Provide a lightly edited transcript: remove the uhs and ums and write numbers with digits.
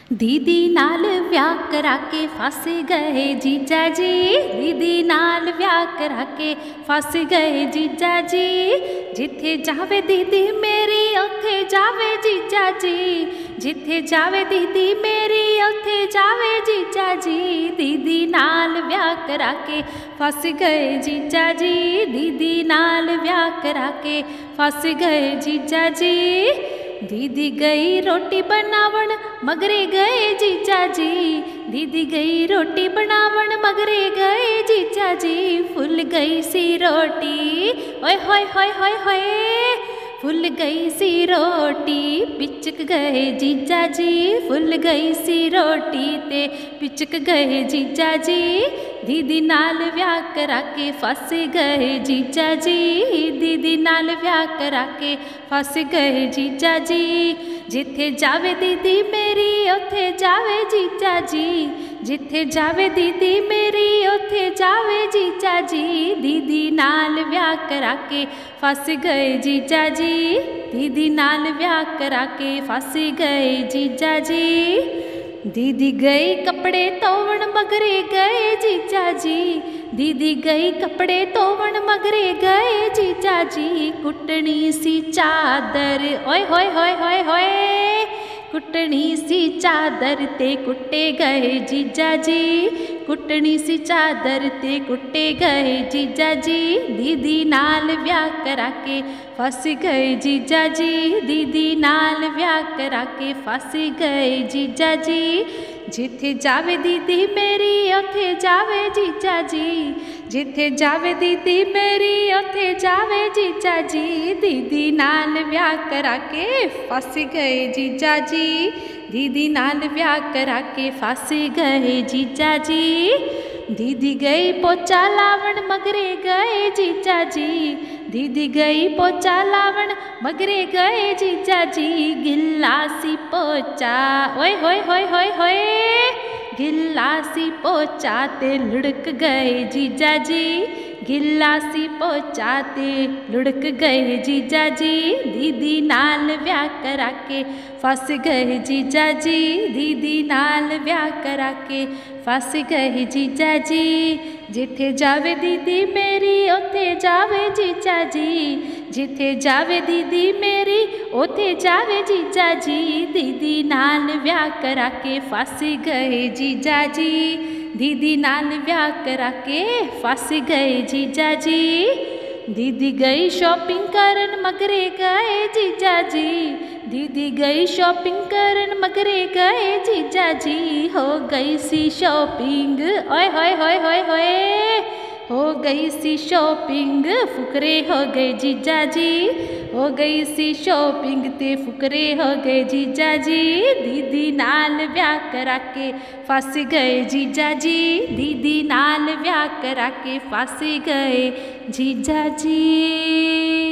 दीदी नाल ब्याह करा के फस गए जीजा जी। दीदी नाल ब्याह करा के फस गए जीजा जी। जिथे जावे दीदी मेरी उथे जावे जीजा जी। जिथे जावे दीदी मेरी उथे जावे जीजा जी। दीदी नाल ब्याह करा के फस गए जीजा जी। दीदी नाल ब्याह करा के फस गए जीजा जी। दीदी गई रोटी बनावन मगरे गए जीजा जी। दीदी गई रोटी बनावन मगरे गए जीजा जी। फुल गई सी रोटी ओए होए होए होए होए। फुल गई सी रोटी पिचक गए जीजा जी। फुल गई सी रोटी ते पिचक गए जीजा जी। दीदी नाल ब्याह करा के फस गए जीजा जी। दीदी नाल ब्याह करा के फस गए जीजा जी। जिथे जावे दीदी मेरी उथे जावे जीजा जी। जिथे जावे दीदी मेरी उथे जावे जीजा जी। दीदी नाल ब्याह करा के फस गए जीजा जी। दीदी नाल ब्याह करा के फस गए जीजा जी। दीदी गई कपड़े धोवन मगरे गए जीजा जी। दीदी गई कपड़े धोवन मगरे गए जीजा जी। कुटनी सी चादर ओए होए होए होए होए। कुटनी सी चादर ते कुटे गए जीजा जी। कुटनी सी चादर ते कुटे गए जीजा जी। दीदी नाल ब्याह करा के फस गए जीजा जी। दीदी नाल ब्याह करा के फस गए जीजा जी। जिथे जावे दीदी मेरी उथे जावे जीजा जी। जिथे जावे दीदी मेरी उथे जावे जीजा जी। दीदी नाल ब्याह करा के फस गए जीजा जी। दीदी नाल ब्याह करा के फस गए जीजा जी। दीदी गई पोचा लावन मगरे गए जीजा जी। दीदी गई पोचा लावन मगरे गए जीजा जी। गिल्ला सी पोचा ओए होए होए होए होए। गिल्ला सी पोचा ते लुढ़क गए जीजा जी। गिल्ला सी पोचा ते लुढ़क गए जीजा जी। दीदी नाल ब्याह करा के फस गए जीजा जी। दीदी नाल ब्याह करा के फस गए जीजा जी। जिथे जावे दीदी मेरी उथे जावे जीजा जी। जिथे जावे दीदी मेरी उथे जावे जीजा जी। दीदी नाल ब्याह करा के फस गए जीजा जी। दीदी नाल ब्याह करा के फस गए जीजा जी। दीदी गई शॉपिंग करन मगरे गए जीजा जी। दीदी गई शॉपिंग करन मगरे गए जीजा जी। हो गई सी शॉपिंग ओए होए होए होए होए। हो गई सी शॉपिंग फुकरे हो गए जीजा जी। हो गई सी शॉपिंग ते फुकरे हो गए जीजा जी। दीदी नाल ब्याह करा के फस गए जीजा जी। दीदी नाल ब्याह करा के फस गए जीजा जी।